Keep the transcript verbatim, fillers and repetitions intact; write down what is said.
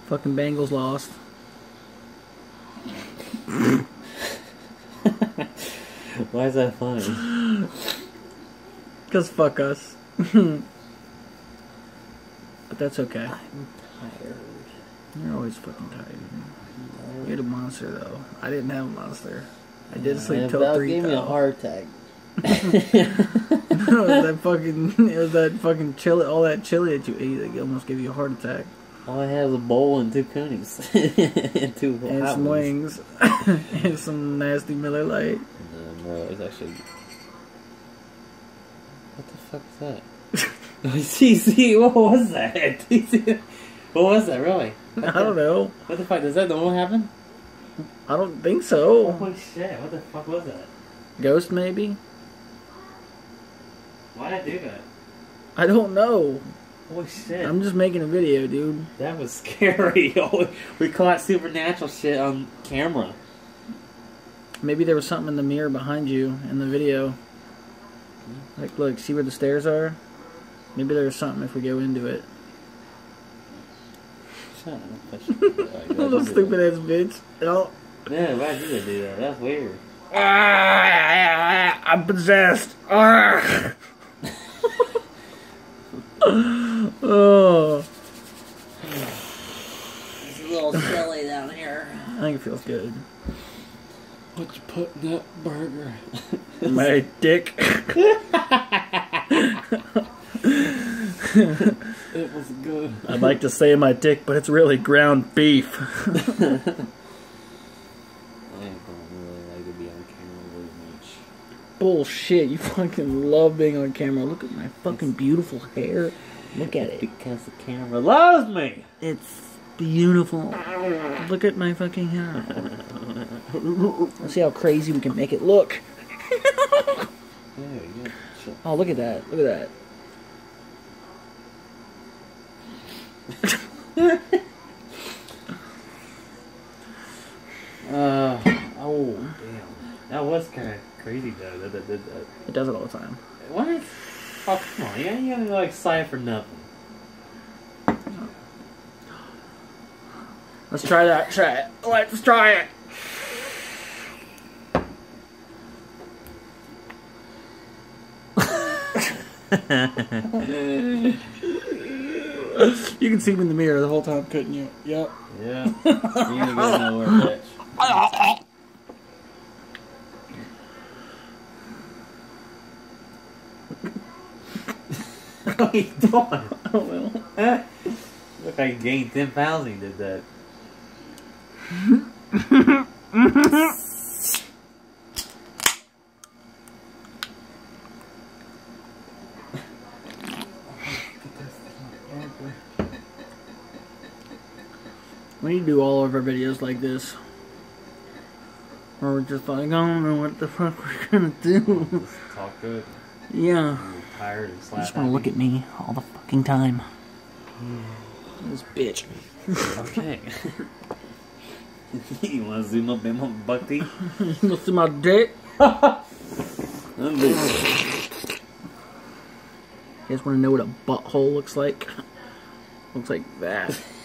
Fucking Bengals lost. Why is that funny? Because fuck us. But that's okay. I'm tired. You're always fucking tired. You had a monster though. I didn't have a monster. I did sleep Man, till that three. gave me though. a heart attack. No, it was that fucking. It was that fucking chili. All that chili that you ate that almost gave you a heart attack. All I had was a bowl and two coonies. and two And hot some wings. wings. And some nasty Miller Lite. No, bro, it's actually. What the fuck is that? see, see, what was that? What was that, really? I don't know. What the fuck? Does that normally happen? I don't think so. Holy shit, what the fuck was that? Ghost, maybe? Why'd I do that? I don't know. Holy shit. I'm just making a video, dude. That was scary. We caught supernatural shit on camera. Maybe there was something in the mirror behind you in the video. Like, look, see where the stairs are? Maybe there's something if we go into it. Shut up. That should be like that. Little stupid ass bitch. Oh. Yeah, why'd you do that? That's weird. Ah, I'm possessed. Ah. Oh. It's a little chilly down here. I think it feels good. What you put in that burger? My dick. It was good. I'd like to say my dick, but it's really ground beef. I don't really like to be on camera very much. Bullshit, you fucking love being on camera. Look at my fucking beautiful hair. Look at it. Because the camera loves me. It's beautiful. Look at my fucking hair. Let's see how crazy we can make it look. Yeah, yeah. Oh, look at that. Look at that. uh, oh, damn. That was kind of crazy, though. That, that, that, that. It does it all the time. What? Oh, come on. You ain't gonna, like, sigh for nothing. Let's try that. Try it. Let's try it. You can see me in the mirror the whole time, couldn't you? Yep. Yeah. You ain't gonna go nowhere, bitch. What are you doing? I don't know. Look like you gained ten pounds when you did that. We need to do all of our videos like this. Or we're just like, I don't know what the fuck we're gonna do. Just talk good. Yeah. You're tired and You slap just wanna look at me all the fucking time. This bitch. Okay. You wanna zoom up in my butt teeth? You wanna see my dick? I'm big. You guys wanna know what a butthole looks like? Looks like that.